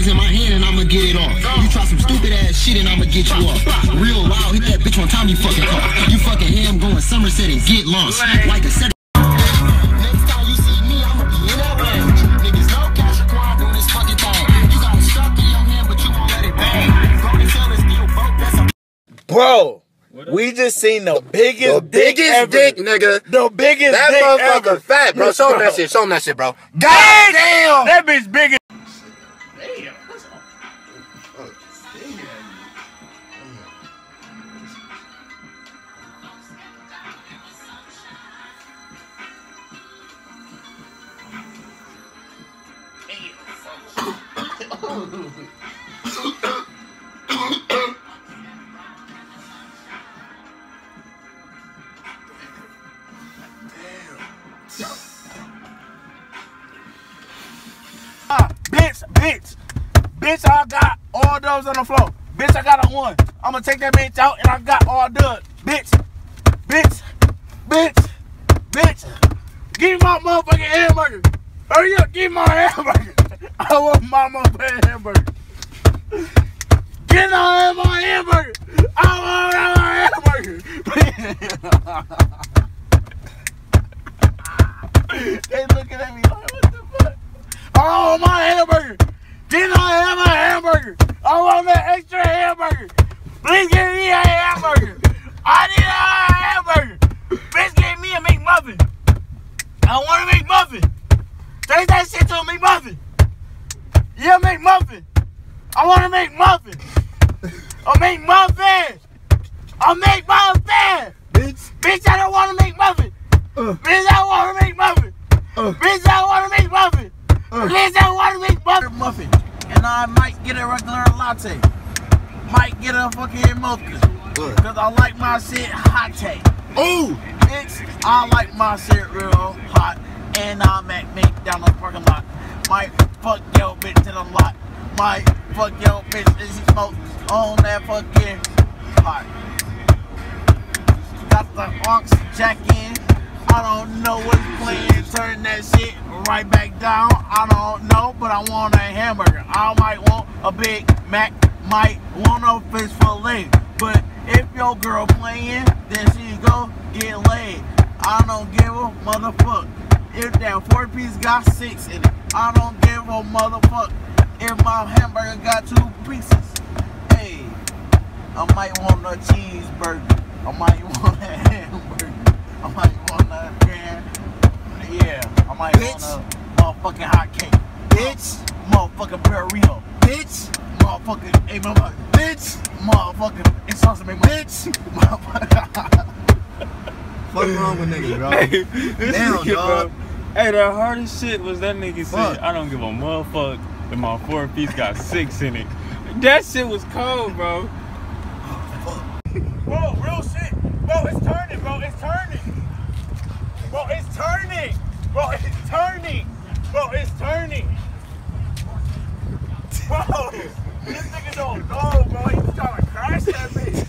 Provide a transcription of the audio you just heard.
in my hand and I'ma get it off. You try some stupid ass shit and I'ma get you off. Real loud, hit that bitch one time, you fucking cough. You fucking ham going Somerset and get lost. Like a set. Next time you see me, I'ma be in that range. Niggas know Cash Quan doing this fucking thing. You got a stuck in your hand, but you won't let it bang. Gonna tell us still broke, that's a bro. We just seen the biggest dick ever. Dick, nigga. The biggest that dick motherfucker ever. Fat, bro. Show him that shit. Show him that shit, bro. God damn! That bitch big as... Damn. Bitch, I got all those on the floor. Bitch, I got a one. I'm gonna take that bitch out and I got all done. Bitch. Give me my motherfucking hamburger. Hurry up, give me my hamburger. I want my motherfucking hamburger. Get on my hamburger. I want my hamburger. They looking at me like, what the fuck? I want my hamburger. Did I have a hamburger? I want that extra hamburger. Please give me a hamburger. I need a hamburger. Please give me a McMuffin. I want a McMuffin. Take that shit to a McMuffin. Yeah, McMuffin. I want a McMuffin. A McMuffin. A McMuffin. Bitch, I don't want a McMuffin. Bitch, I want a McMuffin. Bitch, I want a McMuffin. Bitch, I want a McMuffin. And I might get a regular latte. Might get a fucking mocha. Cause I like my shit hot. Ooh! Bitch, I like my shit real hot. And I'm at McDonald's parking lot. Might fuck your bitch to the lot. Might fuck your bitch and she smokes on that fucking pot. Got the aux jack in. I don't know what's playing. Turn that shit right back down. I don't know, but I want a hamburger. I might want a Big Mac. Might want a fish fillet. But if your girl playing, then she go get laid. I don't give a motherfucker if that 4-piece got 6 in it. I don't give a motherfucker if my hamburger got 2 pieces. Hey, I might want a cheeseburger. I might want a hamburger. I might want a I might want a motherfucking hot cake. Bitch, motherfucking burrito. Bitch, motherfucking bitch, motherfucking sauce make bitch, motherfucker. What's wrong with niggas, bro? Hey, damn, dog. Hey, the hardest shit was that nigga said, I don't give a motherfucker if my 4-piece got 6 in it. That shit was cold, bro. Bro, real shit. Bro, it's turning, bro. It's turning. Bro, it's turning. Bro, it's turning. Bro, it's turning. Bro, this nigga don't know, bro. He's trying to crash that bitch.